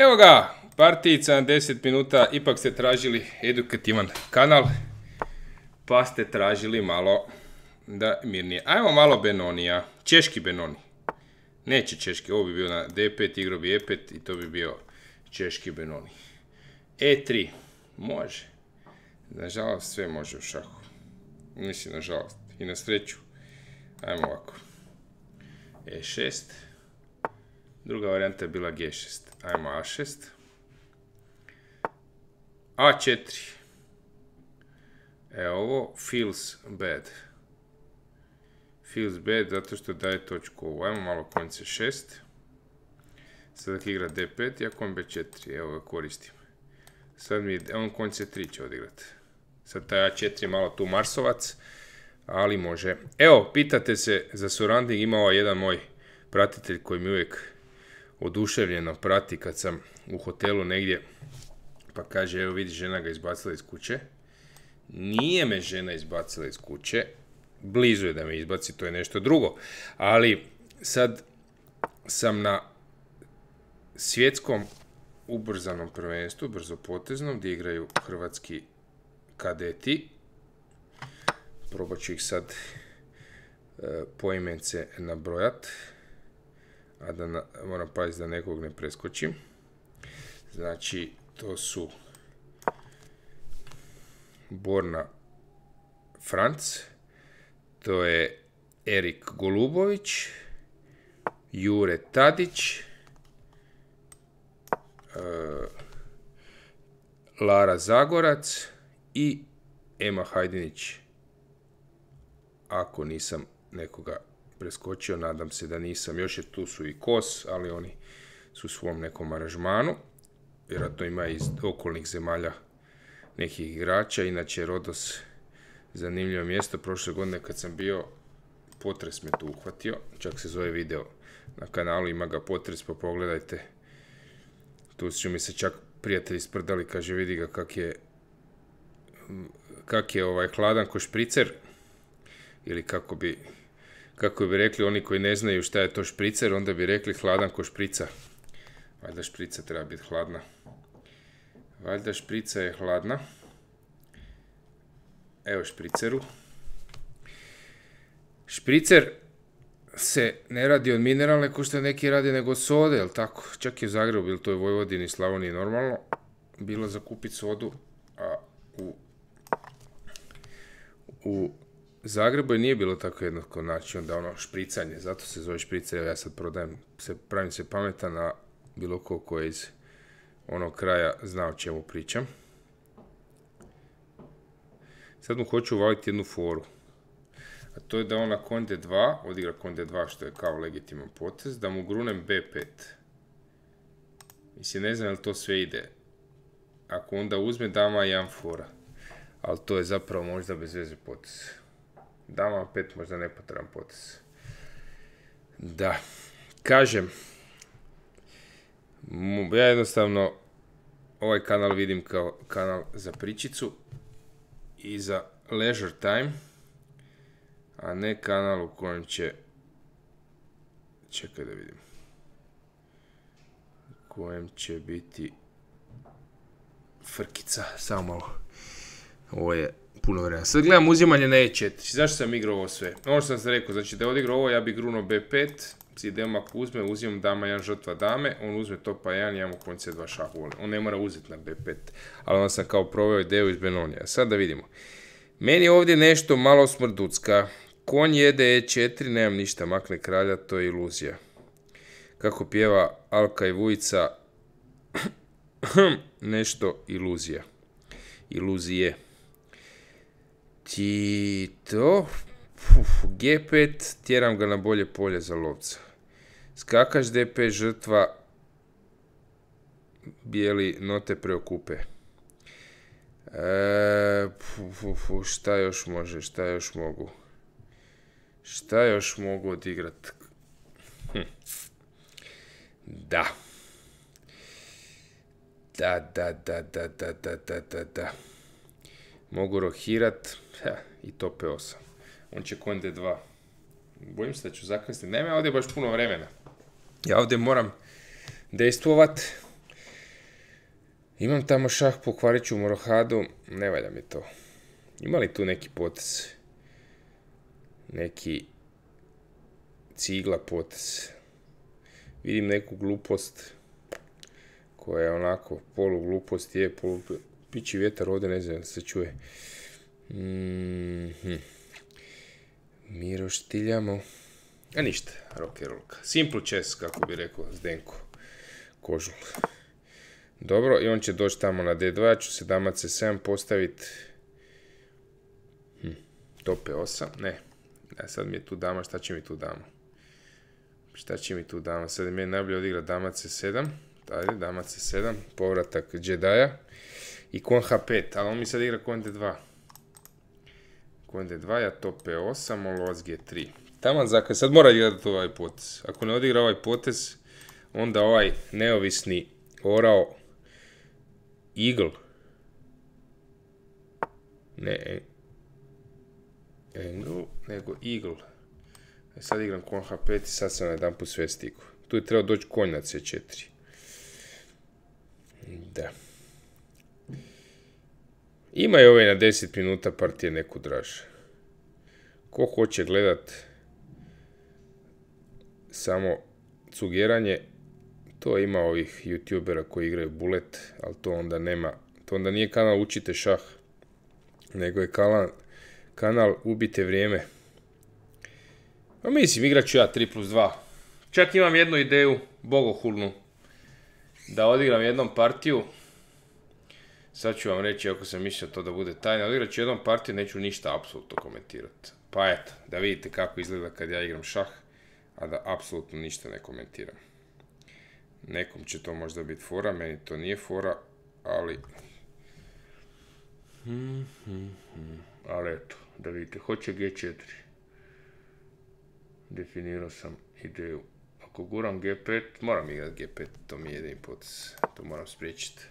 Evo ga, partijica na 10 minuta, ipak ste tražili edukativan kanal, pa ste tražili malo da mirnije. Ajmo malo Benonija, češki Benoni. Neće češki, ovo bi bio na D5, igro bi E5 i to bi bio češki Benoni. E3, može. Nažalost, sve može u šahu. Mislim, nažalost. I na sreću. Ajmo ovako. E6. Druga varijanta je bila G6. Ajmo A6. A4. Evo ovo, feels bad. Feels bad zato što daje točku ovu. Ajmo malo konj C6. Sad igra D5 i ja konj B4. Evo ga koristim. Sad mi on konj C3 će odigrat. Sad taj A4 je malo tu marsovac, ali može. Evo, pitate se za surrounding, imao jedan moj pratitelj koji mi uvijek oduševljeno prati kad sam u hotelu negdje, pa kaže, evo vidi, žena ga izbacila iz kuće. Nije me žena izbacila iz kuće, blizu je da me izbaci, to je nešto drugo. Ali sad sam na svjetskom ubrzanom prvenstvu, brzopoteznom, gdje igraju hrvatski kadeti. Probat ću ih sad poimence nabrojat, a da moram paziti da nekog ne preskočim. Znači, to su Borna Franc, to je Erik Golubović, Jure Tadić, Lara Zagorac i Ema Hajdinić. Ako nisam nekoga preskočio, nadam se da nisam. Još je tu su i Kos, ali oni su u svom nekom aranžmanu. Vjerojatno ima iz okolnih zemalja nekih igrača. Inače, Rodos, zanimljivo mjesto. Prošle godine kad sam bio, potres me tu uhvatio. Čak se zove video na kanalu, ima ga potres, pa pogledajte. Tu su mi se čak prijatelji sprdali, kaže, vidi ga kak je hladan ko špricer. Ili kako bi rekli oni koji ne znaju šta je to špricer, onda bi rekli hladan ko šprica. Valjda šprica treba biti hladna. Valjda šprica je hladna. Evo špriceru. Špricer se ne radi od mineralne ko što neki radi, nego sode, jel tako? Čak i u Zagrebu, ili to je Vojvodini, Slavoniji normalno, bilo za kupiti sodu, a u Zagrebu je nije bilo tako jednako naći onda ono špricanje, zato se zove špricer. Ja sad pravim se pametan, a bilo ko je iz onog kraja zna o čemu pričam. Sad mu hoću uvaliti jednu foru, a to je da on na konj D2 odigra konj D2, što je kao legitiman potez, da mu grunem B5. Mislim, ne znam je li to sve ide. Ako onda uzme dama 1 fora, ali to je zapravo možda bez veze potez. Dama 5 možda nepotreban potez. Da, kažem, ja jednostavno ovaj kanal vidim kao kanal za pričicu i za leisure time, a ne kanal u kojem će, čekaj da vidim, u kojem će biti frkica, samo malo. Ovo je puno vremena. Sad gledam uzimanje na E4. Zašto sam igrao ovo sve? Ono što sam rekao, znači da je odigrao ovo, ja bi grunuo B5, idem ako uzme, uzimam dama 1 žrtva dame, on uzme topa 1, ja mu konj C2 šahu. On ne mora uzeti na B5, ali onda sam kao proveo ideju iz Benonija. Sad da vidimo. Meni je ovdje nešto malo smrducka. Konj jede E4, nemam ništa, makne kralja, to je iluzija. Kako pjeva Alka i Vujica, nešto iluzija. Iluzije. Tito, G5, tjeram ga na bolje polje za lovca. Skakač D5, žrtva, bijeli note preokupe. Šta još može, šta još mogu odigrat? Da. Mogu rohirat i to P8. On će konj D2. Bojim se da ću zakresti. Nema ovdje baš puno vremena. Ja ovdje moram dejstvovat. Imam tamo šah, pokvarit ću Morohadu, ne valja mi to. Ima li tu neki potez? Neki cigla potez. Vidim neku glupost koja je onako polu glupost je, pići vjetar ovdje, ne znam da se čuje. Mi roštiljamo. A ništa, rock'n'rollka. Simple chess, kako bi rekao Zdenko Kožul. Dobro, i on će doći tamo na D2, ja ću se damac C7 postaviti. Top E8, ne. Sad mi je tu dama, šta će mi tu dama? Šta će mi tu dama? Sad je meni najbolje odigrati damac C7. Ajde, damac C7, povratak Jedija. I kon H5, ali on mi sad igra kon D2. Kon D2, ja top E8, on lovac G3. Taman zakaj, sad mora igrati ovaj potez. Ako ne odigra ovaj potez, onda ovaj neovisni orao Eagle. Ne Angle, nego Eagle. Sad igram kon H5 i sad sam na jedan put sve stiku. Tu je trebao doći konj na C4. Da. Ima i ovaj na 10 minuta partije neku draže. Ko hoće gledat samo cugeranje, to ima ovih youtubera koji igraju bullet, ali to onda nema, to onda nije kanal Učite šah, nego je kanal Ubite vrijeme. A mislim, igrat ću ja 3+2. Čak imam jednu ideju, bogohulnu, da odigram jednom partiju. Sad ću vam reći, ako sam mislio to da bude tajna, odigrat ću jednom partiju, neću ništa apsolutno komentirati. Pa eto, da vidite kako izgleda kad ja igram šah, a da apsolutno ništa ne komentiram. Nekom će to možda biti fora, meni to nije fora, ali... Ali eto, da vidite, hoće G4. Definirao sam ideju. Ako guram G5, moram igrati G5, to mi je jedini potez. To moram spriječiti.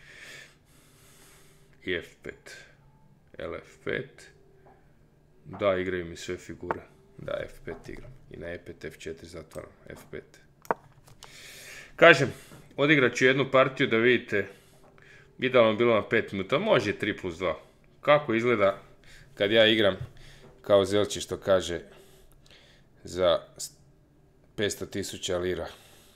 I F5. LF5. Da, igraju mi sve figure. Da, F5 igram. I na E5, F4 zatvaram. F5. Kažem, odigrat ću jednu partiju da vidite. Idealno bilo na 5 minuta. Može 3+2. Kako izgleda kad ja igram kao Zelči što kaže za 500.000 lira.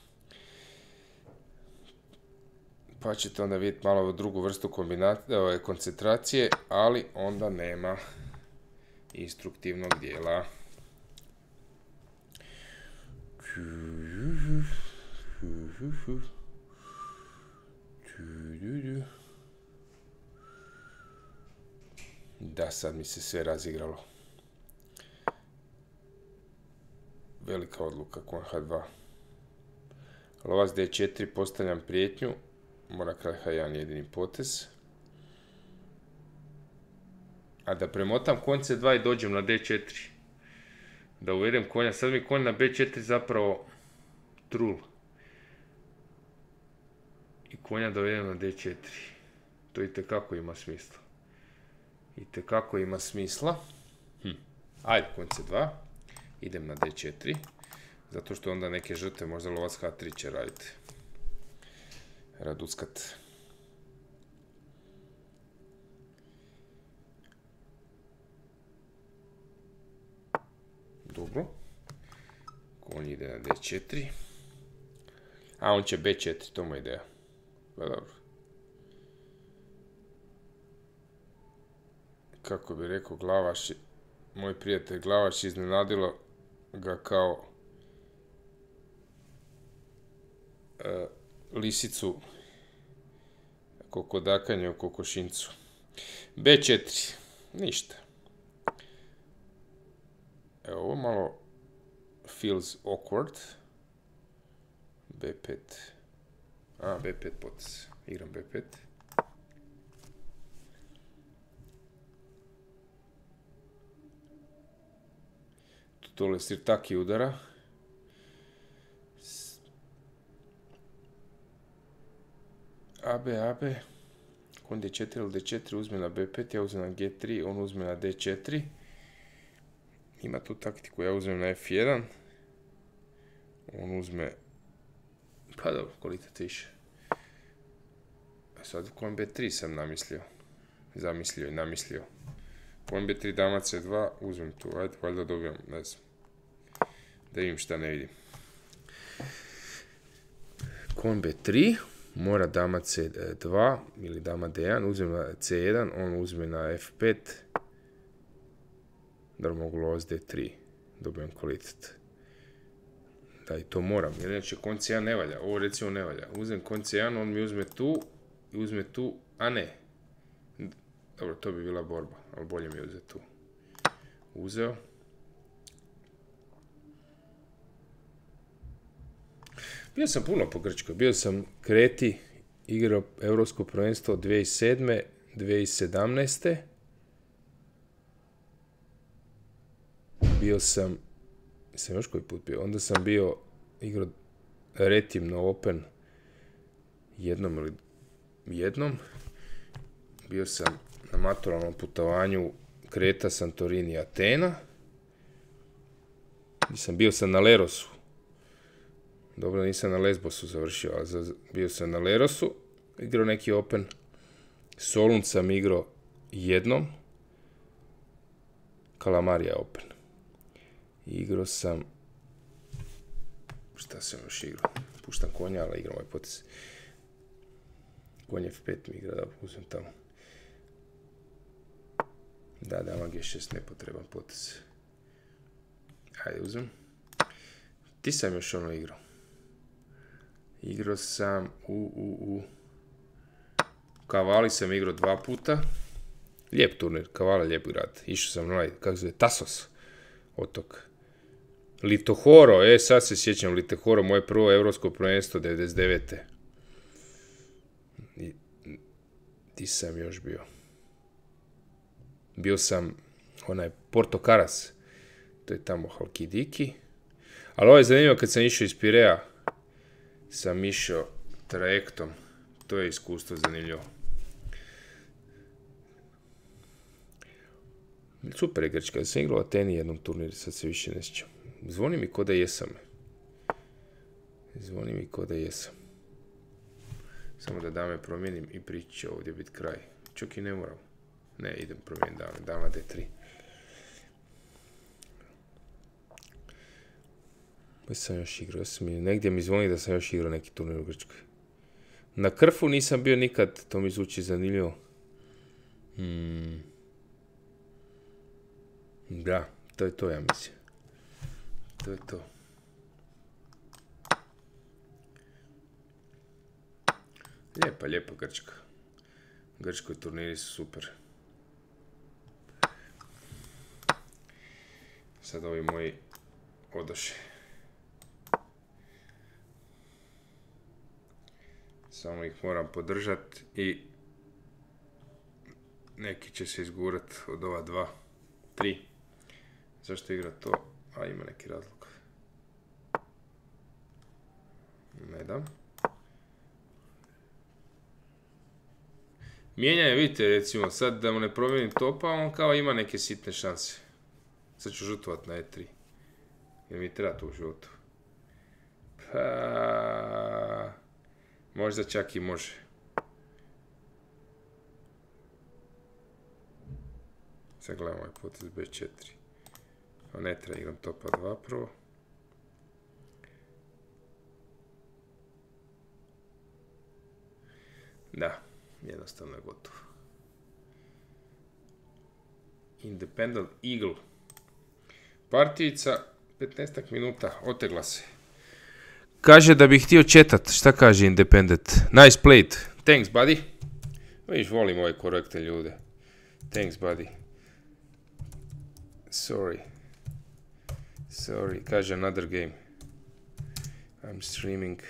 Pa ćete onda vidjeti malo drugu vrstu koncentracije, ali onda nema instruktivnog dijela. Da, sad mi se sve razigralo. Velika odluka, kon H2. Lovac D4, postavljam prijetnju. Mora kralj H1 jedini potez. A da premotam konj C2 i dođem na D4. Da uvedem konja. Sad mi konj na B4 zapravo trul. I konja dovedem na D4. To itekako ima smisla. Itekako ima smisla. Ajde, konj C2. Idem na D4. Zato što onda neke žrtve, možda lovac H3 će raditi. Raduckat. Dobro. Konj ide na D4. A on će B4, to mu je ideja. Pa dobro. Kako bi rekao Glavaš, moj prijatelj Glavaš, iznenadilo ga kao lisicu kokodakanje u kokošincu. B4. Ništa. Evo, ovo malo feels awkward. B5. B5 potez. Igram B5. Dole sirtaki udara. AB. Kon D4 ili D4 uzme na B5, ja uzmem na G3, on uzme na D4. Ima tu taktiku, ja uzmem na F1. On uzme... Pa dobro, kvalitet više. Sad kon B3 sam zamislio. Kon B3 dama C2, uzmem tu, ajde, valjda dobijam, ne znam. Da vidim šta ne vidim. Kon B3, mora dama C2 ili dama D1, uzmem na C1, on uzme na F5. Da mogu lovac D3, dobijem kvalitet. Da, i to moram, jer inače kon C1 ne valja, ovo recimo ne valja. Uzmem kon C1, on mi uzme tu, i uzme tu, a ne. Dobro, to bi bila borba, ali bolje mi je uzeti tu. Uzeo. Bio sam puno po Grčkoj, bio sam Kreti, igrao Europsko prvenstvo 2007. 2017. Bio sam još koji put bio, onda sam bio igrao Retim na Open jednom. Bio sam na maturalnom putovanju Kreta, Santorini, Atena. Bio sam na Lerosu. Dobro, nisam na Lesbosu završio, ali bio sam na Lerosu, igrao neki Open. Solun sam igrao jednom. Kalamarija Open. Igrao sam... Šta sam još igrao? Puštam konja, ali igram ovaj potez. Konj F5 mi igra, da uzmem tamo. Da, dama G6, nepotreban potez. Ajde, uzmem. Ti sam još ono igrao. Igrao sam Kavali sam igrao 2 puta. Lijep turnir, Kavala lijep grad. Išao sam na kako se zove, Tasos otok. Litohoro, sad se sjećam Litohoro, moje prvo europsko prvenstvo 99. Ti sam još bio. Bio sam Porto Caras, to je tamo Halkidiki. Ali ovo je zanimljivo, kad sam išao iz Pirea, sam išao trajektom. To je iskustvo zanimljivo. Super je Grčka, sam igrao u Ateni jednom turniru, sad se više ne sjećam. Zvoni mi ko da jesam. Samo da dame promijenim i prići će ovdje biti kraj. Čak i ne moram. Ne, idem promijeniti dame. Dama D3. Sam još igrao. Negdje mi zvoni da sam još igrao neki turnir u Grčkoj. Na Krfu nisam bio nikad. To mi zvuči zanimljivo. Da, to je to, ja mislim. To je to. Lijepa Grčka. Grčkoj turniri su super. Sad ovi moji odoše. Samo ih moram podržati i neki će se izgurat od ova 2, 3. Zašto igra to? A ima neki razlog. Ne dam. Mijenjanje, vidite, recimo, sad da mu ne promijenim topa, on kao ima neke sitne šanse. Sad ću žutovat na E3. Jer mi treba to u životu. Pa... Možda čak i može. Sad gledamo ovaj potez B4. A ne treba, igram topa 2 prvo. Da, jednostavno je gotovo. Independent Eagle. Partijica, 15 minuta, otegla se. Kaže da bih htio četat. Šta kaže Independent? Nice played. Thanks, buddy. Viš, volim ove korektne ljude. Thanks, buddy. Sorry. Kaže another game. I'm streaming.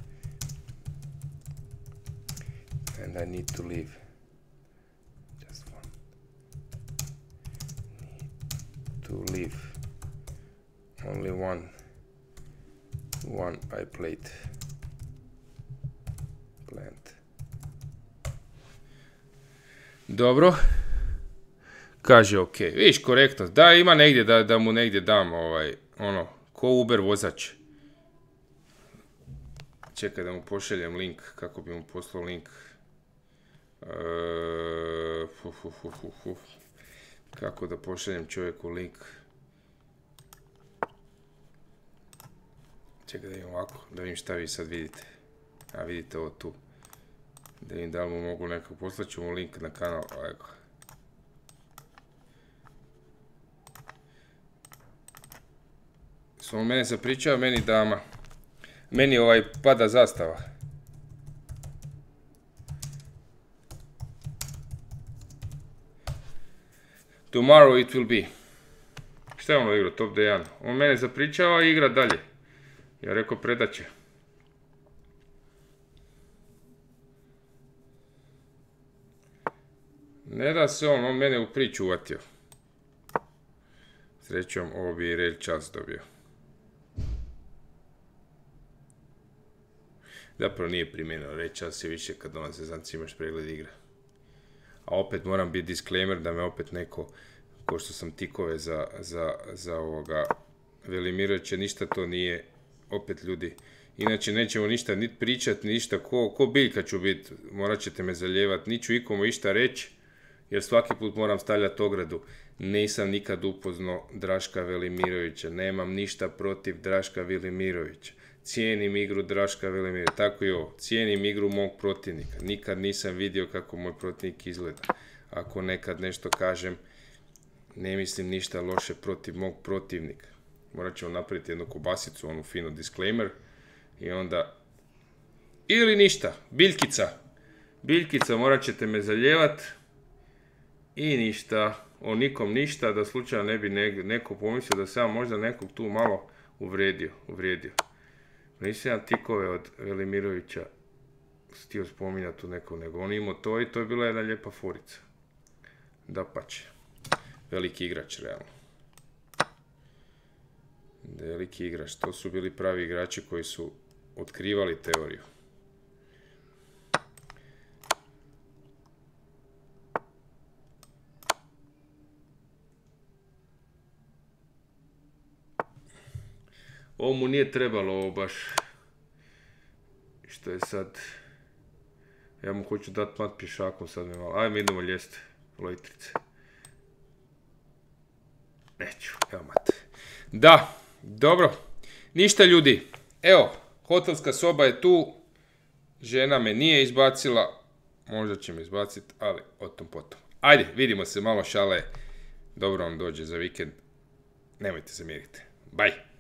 And I need to leave. Just one. Need to leave. Only one I played. Plant. Dobro. Kaže ok. Viš, korektno. Da, ima negdje da mu negdje dam ko Uber vozač. Čekaj da mu pošaljem link, kako bi mu poslao link. Kako da pošaljem čovjeku link? Čekaj da vidim ovako, da vidim šta vi sad vidite. A vidite ovo tu. Da vidim da li mu mogu nekako, poslat ću mu link na kanal. Ovako. Samo mene se pričao, meni dama. Meni pada zastava. Tomorrow it will be. Šta je ono igrao? Top D1. On mene zapričava i igra dalje. Ja rekao predaće. Ne da se on mene u priču uvatio. Srećom, ovo bi i Real Čas dobio. Zapravo nije primjenio, Real Čas je više kad ona sezanci imaš pregled igre. A opet moram biti disclaimer da me opet neko, ko što sam tikove za ovoga Velimirovića, ništa to nije, opet ljudi. Inače nećemo ništa niti pričati, ništa, ko biljka ću biti, morat ćete me zaljevati, niću ikomu išta reći, jer svaki put moram stavljati ogradu. Nisam nikad upoznao Draška Velimirovića, nemam ništa protiv Draška Velimirovića. Cijenim igru Draška Velimirovića, tako i ovo, cijenim igru mog protivnika. Nikad nisam vidio kako moj protivnik izgleda. Ako nekad nešto kažem, ne mislim ništa loše protiv mog protivnika. Morat ćemo napraviti jednu kobasicu, onu finu disclaimer, i onda, ili ništa, biljkica, morat ćete me zaljevat, i ništa, o nikom ništa, da slučajno ne bi neko pomislio da sam možda nekog tu malo uvrijedio. Nisam ja tikove od Velimirovića htio spominjati u nekom, nego on imao to i to je bila jedna lijepa forica. Dapače, veliki igrač, realno. Veliki igrač, to su bili pravi igrači koji su otkrivali teoriju. Ovo mu nije trebalo, ovo baš, što je sad, ja mu hoću dati mat pišakom sad mi malo, ajme idemo ljest, lojtrice. Neću, evo mat. Da, dobro, ništa ljudi, evo, hotelska soba je tu, žena me nije izbacila, možda će me izbaciti, ali o tom potom. Ajde, vidimo se, malo šale, dobro vam dođe za vikend, nemojte se miriti, bye.